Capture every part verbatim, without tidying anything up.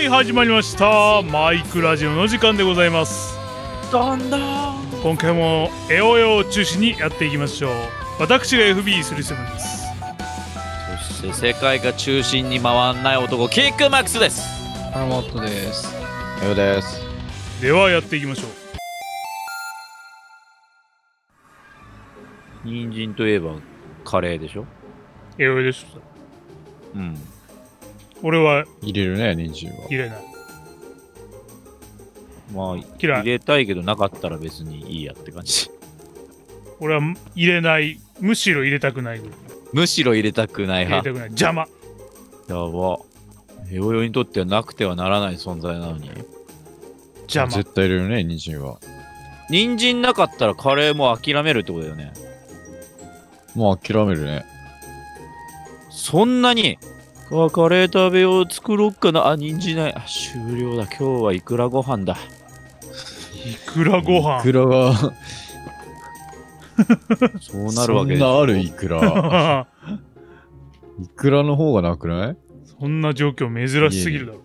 はい始まりましたマイクラジオの時間でございます。 だんだん今回もエオエオを中心にやっていきましょう。私が エフビースリーセブン です。 そして世界が中心に回んない男キックマックスです。 パラモットです。 エオです。 ではやっていきましょう。 人参といえばカレーでしょ。 エオエです。 うん。 俺は入れるね、人参は。 入れない。 まあ嫌い。 入れたいけどなかったら別にいいやって感じ。 俺は入れない。むしろ入れたくない。 むしろ入れたくない派。 入れたくない。邪魔。 やば。エオエオにとってはなくてはならない存在なのに。 邪魔。 絶対入れるね、人参は。 人参なかったらカレーも諦めるってことだよね。 もう諦めるね。 そんなにあ、カレー食べよう、作ろっかな。あ、人参ない。あ、終了だ。今日はいくらご飯だ。 いくらご飯。 いくらがそうなるわけです。 そんなあるいくら。いくらの方がなくない？ そんな状況珍しすぎるだろ。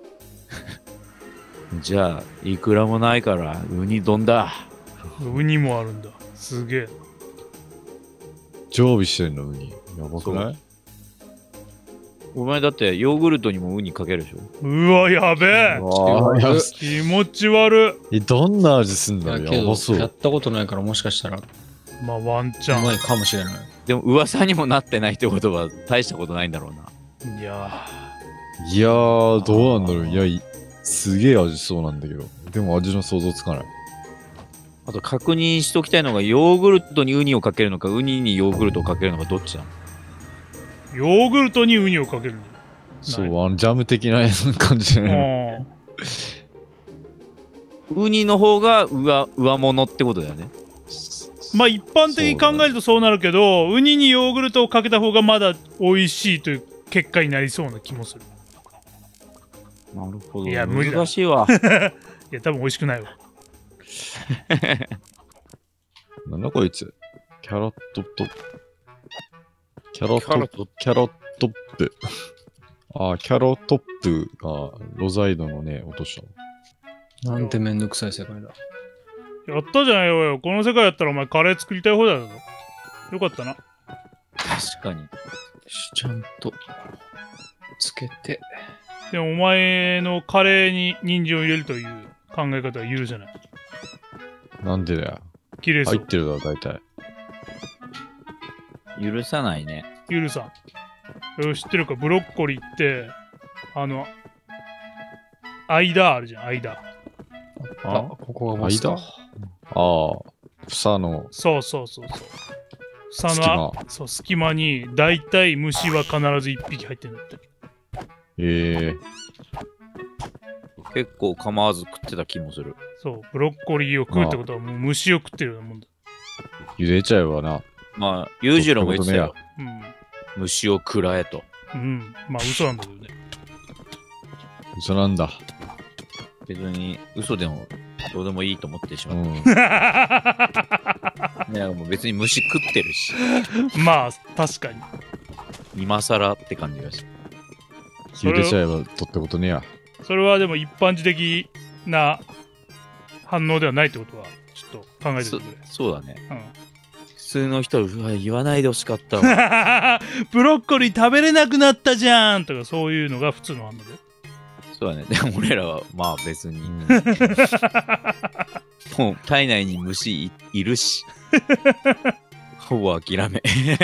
じゃあ、いくらもないから、ウニ丼だ。 ウニもあるんだ。すげえ。 常備してんのウニ。やばくない？ お前だってヨーグルトにもウニかけるでしょ。 うわ、やべえ。 あや気持ち悪い。え、どんな味すんだろう？ いやけどやばそう。 やったことないからもしかしたらうい。まあワンチャまいかもしれない。 でも噂にもなってないってことは大したことないんだろうな。 ン。いやいやー、どうなんだろう。いや、いすげえ味そうなんだけど。でも味の想像つかない。 あと確認しときたいのが、ヨーグルトにウニをかけるのか、ウニにヨーグルトをかけるのか、どっちなの？ ー、ヨーグルトにウニをかけるんだ。 そう、あの、ジャム的な感じじゃないの。 ウニの方が上、上物ってことだよね。 まあ一般的に考えるとそうなるけど、ウニにヨーグルトをかけた方がまだ美味しいという結果になりそうな気もする。 なるほど。 いや無理だ難しいわ。 いや多分美味しくないわ。 なんだこいつ。キャロットと、キャロキャロット、キャロットップ。ああ、キャロットップがロザイドのね、落としたの。 なんてめんどくさい世界だ。 やったじゃないよ。この世界やったらお前カレー作りたい放題だぞ。よかったな。 確かに。 ちゃんとつけて。 でもお前のカレーに人参を入れるという考え方は許せない。 なんでだよ。 綺麗そう。 入ってるだろ、大体。 許さないね。 許さん。よ知ってるか、ブロッコリーって、あの、間あるじゃん、間。 あ、ここがボス間か。 ああ、房のそうそうそうそう。房隙の間。 そう隙間に、だいたい虫は必ずいっぴき入ってるんだって。 ええ結構構わず食ってた気もする。 そう、ブロッコリーを食うってことはもう虫を食ってるようなもんだ。 茹でちゃえばな。 まあ、裕次郎も言ってたよ。 うん。 虫を食らえと。 うん。まあ嘘なんだけどね。 嘘なんだ。 別に嘘でもどうでもいいと思ってしうまっん。 た。いやもう別に虫食ってるし、 まあ確かに。 今更って感じがする。 茹でちゃえばとってことねや。 それはでも一般的な反応ではないってことはちょっと考えてそてくれ。 そうだね。 うん普通の人はうわ言わないでほしかったわ。 ブロッコリー食べれなくなったじゃんとかそういうのが普通の反応で。 そうだね。でも俺らはまあ別に、もう体内に虫 い, いるし、ほぼ諦め。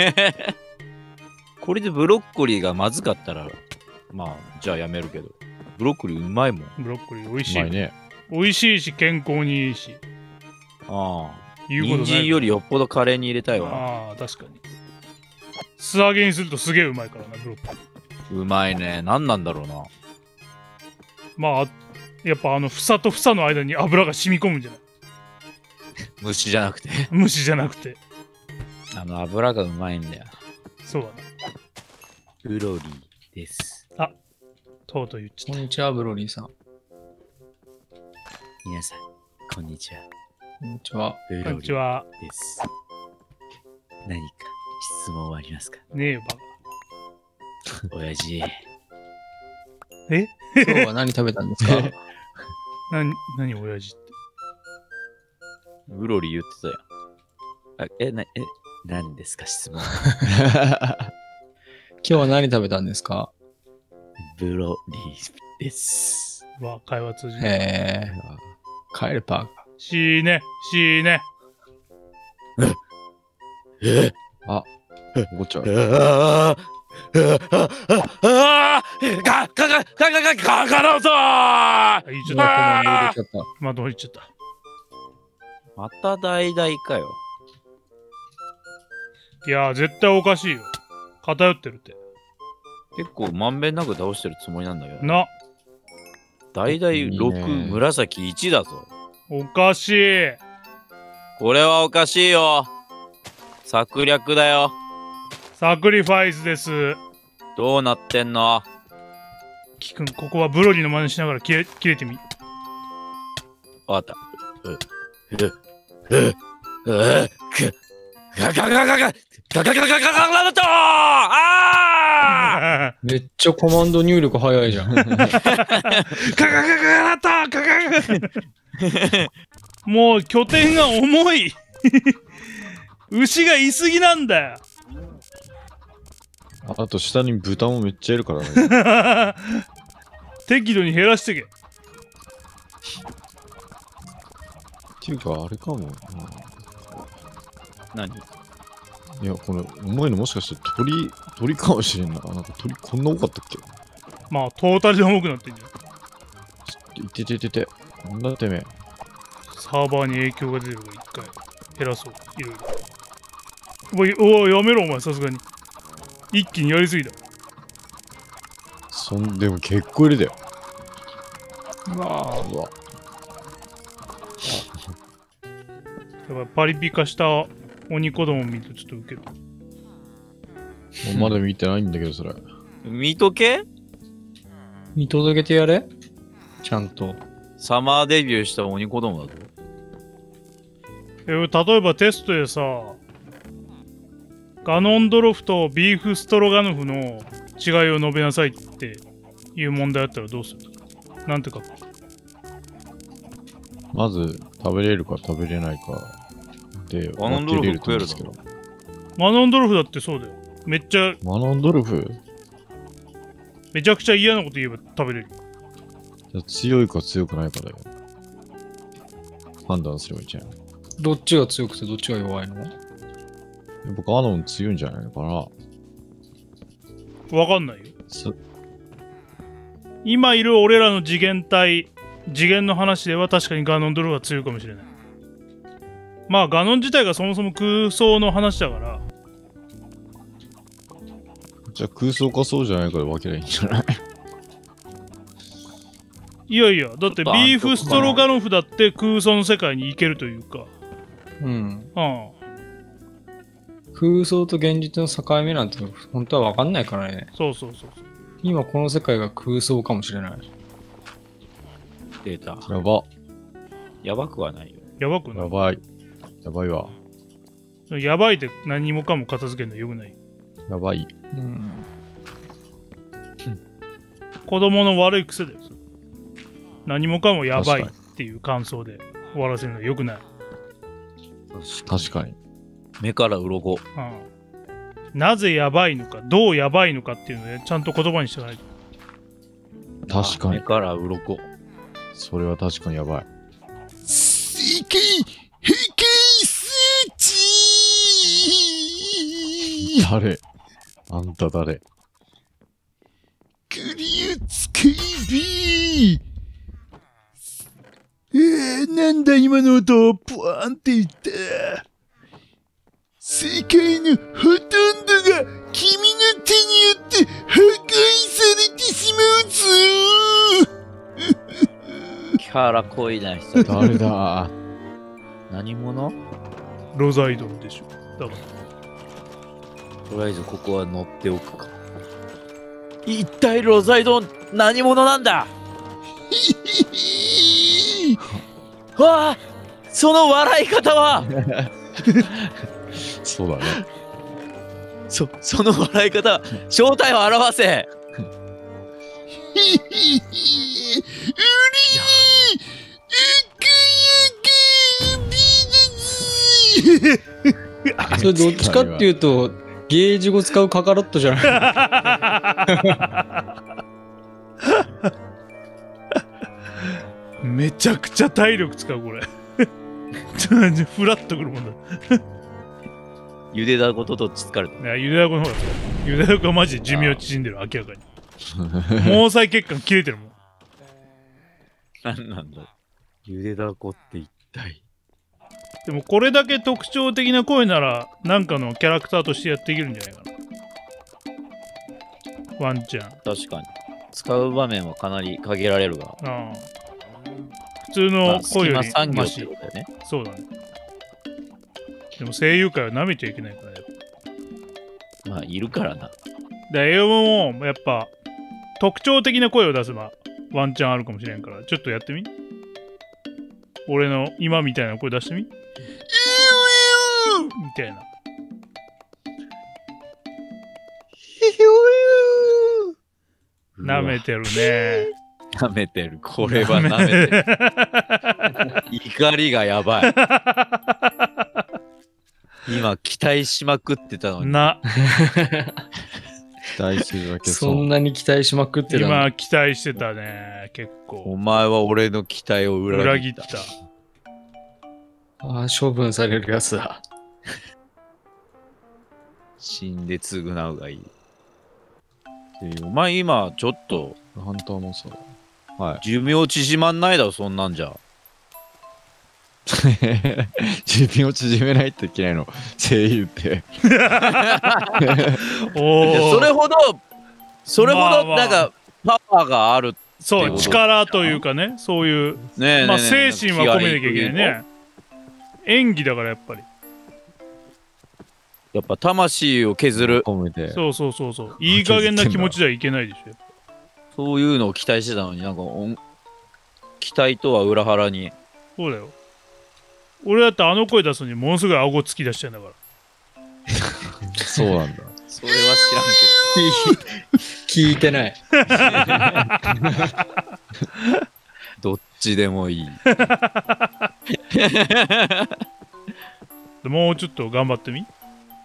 これでブロッコリーがまずかったら、まあじゃあやめるけど、ブロッコリーうまいもん。 ブロッコリー美味しい。 うまいね。 美味しいし健康にいいし。 ああ。 言うことない。 人参よりよっぽどカレーに入れたいわ。 ああ、確かに。素揚げにするとすげえうまいからな、ブロッコリー。 うまいね。何なんだろうな。 まあ、やっぱあの、房と房の間に油が染み込むんじゃない？ 虫じゃなくて。 虫じゃなくて。 あの油がうまいんだよ。 そうだね。 ブロリーです。 あ、とうとう言っちゃっこんにちは、ブロリーさん。 皆さん、こんにちは。 こんにちは。 ブた。こんロリーにちは。 です。何か質問はありますか？ ねえよ、バ親父、 え今日は何食べたんですか？ な、何親父って。 ブロリー言ってたよ。あえ、な、え、何ですか質問。 今日は何食べたんですか？ ブロリーです。 わ、会話通じる。 へえ。帰るパーか。 死ね、死ね。 えあ、怒っちゃう。 ああああガガガガガガガガローあ、言っちゃった。 今コマンド入れちゃった。 また言っちゃった。 また代々かよ。 いやー、絶対おかしいよ。偏ってるって。 結構まんべんなく倒してるつもりなんだけど。 な、 代々 いいろく、 ね紫いちだぞ。 おかしい。 これはおかしいよ。策略だよ。 サクリファイスです。 どうなってんの？ キくん、ここはブロリーの真似しながら切れ切れてみ。 わかった。う、う、う、う、く、ガガガガガガガガガガガガガガとああめっちゃコマンド入力早いじゃん。 ガガガガガラッタガガガガもう拠点が重い。牛がいすぎなんだよ。 あと下に豚もめっちゃいるからね。 適度に減らしてけ。 っていうか、あれかも。 何？ いや、この重いのもしかして鳥、鳥かもしれんな。なんか鳥こんな多かったっけ？ まあ、トータルで重くなってんじゃん。 いてててて。なんだてめえ。 サーバーに影響が出るから一回減らそう。いろいろ。おい、おい、やめろ、お前、さすがに。一気にやりすぎだ。 そんでも結構いるだよ。 うわうわ。 やっぱパリピ化した鬼子供見るとちょっとウケる。 もうまだ見てないんだけど、それ。 見とけ？ 見届けてやれちゃんと。 サマーデビューした鬼子供だぞ。 え例えばテストでさ、ガノンドロフとビーフストロガノフの違いを述べなさいっていう問題あったらどうする？なんて書く？ まず、食べれるか食べれないかでガノンドロフ分けれると思うんですけど。 ガノンドロフだってそうだよ。めっちゃ、 マノンドルフめちゃくちゃ嫌なこと言えば食べれる。 じゃあ強いか強くないかだよ。判断すればいいじゃん。 どっちが強くてどっちが弱いの？ 僕、ガノン強いんじゃないのかな。 わかんないよ。 そ今いる俺らの次元体、次元の話では確かにガノンドルフは強いかもしれない。まあガノン自体がそもそも空想の話だから、 じゃあ空想かそうじゃないかで分ければいいんじゃない？ いやいや、だってビーフストロガノフだって空想の世界に行けるというか、 うん。 うん。 空想と現実の境目なんて本当は分かんないからね。 そうそうそうそう。 今この世界が空想かもしれない。 データ。 やば。 やばくはないよ。 やばくない？ やばい。やばいわ。 やばいで何もかも片付けるのよくない。 やばい。 うん。 子供の悪い癖だよ。それ何もかもやばいっ確ていう感想で終わらせるのよくない。 確かに。 目から鱗。 うん。なぜやばいのか、どうやばいのかっていうのでちゃんと言葉にしてないと。 確かに。 目から鱗。 それは確かにやばい。 世界破壊数値誰？あんた誰？ クリを使いべえー、なんだ今の音ポワンって言った世界のほとんどが君の手によって破壊されてしまうぞキャラ濃いな人。 誰だ？ 何者？ ロザイドンでしょ。だから。 とりあえずここは乗っておくか。一体ロザイドン何者なんだ？わあ、その笑い方はそうだね。 そ、その笑い方、正体を表せ。 それどっちかっていうと、ゲージ語使うカカロットじゃない。 めちゃくちゃ体力使うこれ。フラッとくるもんだ。 ゆでだことどっち疲れた？ いや、ゆでだこの方が使う。ゆでだこはマジで寿命縮んでる、明らかに。毛細血管切れてるもん。 なんなんだゆでだこって一体。 でもこれだけ特徴的な声なら、なんかのキャラクターとしてやっていけるんじゃないかな。ワンちゃん。 確かに。使う場面はかなり限られるが。 ああ、普通の声より産業っマシ。 てことだよね。 そうだね。でも声優界は舐めちゃいけないからね。 まあ、いるからな。 で、英語もやっぱ特徴的な声を出せばワンチャンあるかもしれんから、ちょっとやってみ。俺の今みたいな声出してみ。みたいな。舐めてるね。 舐めてる。これは舐めてる。怒りがやばい。今、期待しまくってたのに。 な。 期待するだけそんなに期待しまくってたの。 今期待してたね。結お構。 前は俺の期待を裏裏切っ切った。 た。 ああ、処分されるやつだ。 死んで償うがいい。でお前今、ちょっと、 ハンターモンスター。はい。 寿命縮まんないだろ、そんなんじゃ。 寿命を縮めないといけないの。声優って。 おお。 いやそれほど、それほど、 まあまあなんか、パワーがある。 そう、 ってこと力というかね、そういう、 ねえ、 まあねえねえ精神は込めなきゃいけない。ね。演技だからやっぱり。 やっぱ魂を削る。 込めて。 そうそうそうそう。いい加減な気持ちじゃいけないでしょ。 そういうのを期待してたのになんかおん、期待とは裏腹に。 そうだよ。俺だってあの声出すのにものすごい顎突き出しちゃうんだから。 そうなんだ。 それは聞いてない。 知らんけど。どっちでもいい。 もうちょっと頑張ってみ。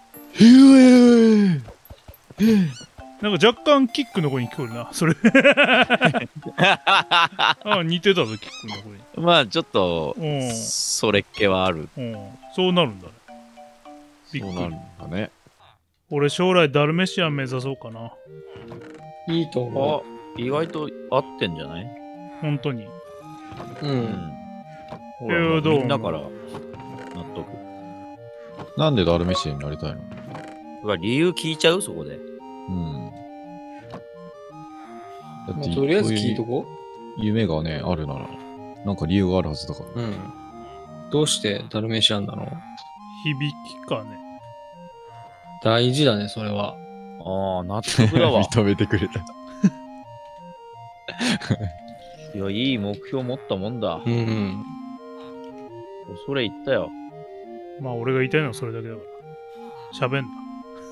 なんか若干キックの声に聞こえるな、それ。あ、似てたぞ、キックの声に。 まあちょっとう、んそれっ気はある。 うん、そうなるんだね。びっくりそうなんだね。 俺将来ダルメシアン目指そうかな。 いいと思あ、意外と合ってんじゃない？ 本当に。 う。う。 うんん。ほら、 えーどうみんなから納得。 なんでダルメシアになりたいの？ うわ理由聞いちゃうそこで。 うん。だまあ、 ってとりあえず聞いとこそういう夢がね、あるなら、なんか理由があるはずだから。 う。うん。どうしてダルメシアンなの？ 響きかね。 大事だね、それは。 ああ、納得だわ。 認めてくれた。 いや、いい目標持ったもんだ。 うんうん。 それ言ったよ。 まあ俺が言いたいのはそれだけだから。喋んな。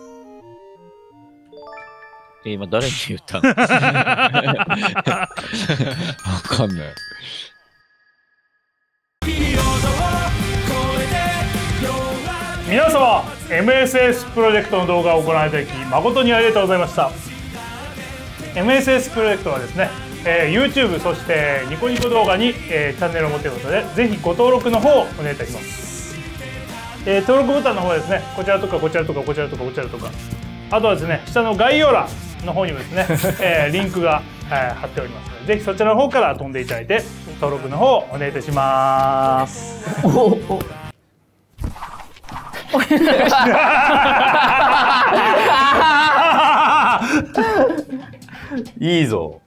え、今誰に言ったの？ わかんない。 皆様 エムエスエス プロジェクトの動画をご覧いただき誠にありがとうございました。 エムエスエス プロジェクトはですね、えー、YouTube そしてニコニコ動画に、えー、チャンネルを持っているのでぜひご登録の方をお願いいたします。えー、登録ボタンの方はですねこちらとかこちらとかこちらとかこちらとかあとはですね下の概要欄の方にもですね、えー、リンクが、えー、貼っておりますのでぜひそちらの方から飛んでいただいて登録の方をお願いいたします。 いいぞ。